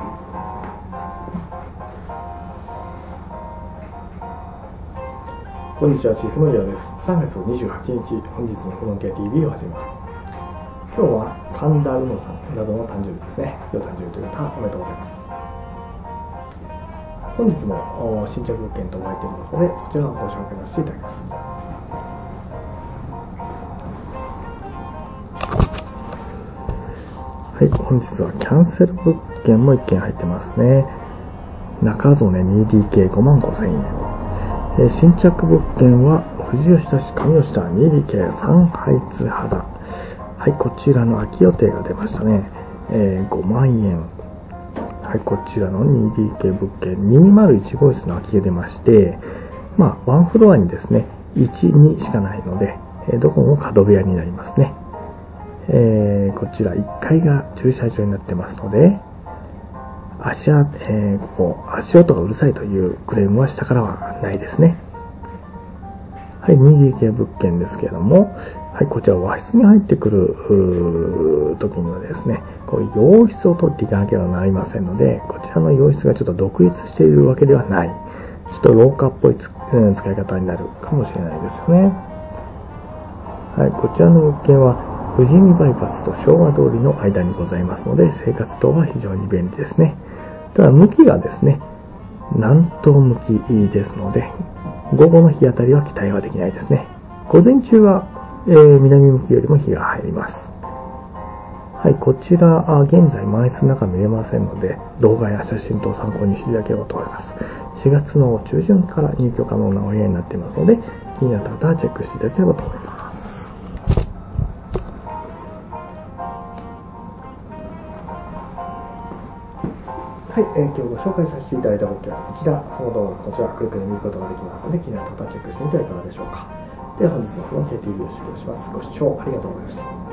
こんにちは、チーフのりょうです。3月28日、本日のフロンティア TV を始めます。今日は神田うのさんなどの誕生日ですね。お誕生日という方、おめでとうございます。本日も新着物件と覚えていますので、そちらをご紹介させていただきます。はい、本日はキャンセル物件も1件入ってますね。中曽根 2DK55,000 円。新着物件は富士吉田市上吉田 2DK3 配津肌。はい、こちらの空き予定が出ましたね。5万円。はい、こちらの 2DK 物件201号室の空きが出まして、ワンフロアにですね、1、2しかないので、どこも角部屋になりますね。こちら1階が駐車場になってますので、足音がうるさいというクレームは下からはないですね。はい、2DK 物件ですけれども、はい、こちら和室に入ってくる時にはですね、洋室を取っていかなければなりませんので、こちらの洋室がちょっと独立しているわけではない。ちょっと廊下っぽい使い方になるかもしれないですよね。はい、こちらの物件は富士見バイパスと昭和通りの間にございますので、生活等は非常に便利ですね。ただ向きがですね、南東向きですので、午後の日当たりは期待はできないですね。午前中は、南向きよりも日が入ります。はい、こちら、現在満室の中見れませんので、動画や写真等を参考にしていただければと思います。4月の中旬から入居可能なお部屋になっていますので、気になった方はチェックしていただければと思います。はい、今日ご紹介させていただいた物件はこちら、その動画こちらクリックで見ることができますので、気になった方はチェックしてみてはいかがでしょうか。では本日のフロンティア TV を終了します。ご視聴ありがとうございました。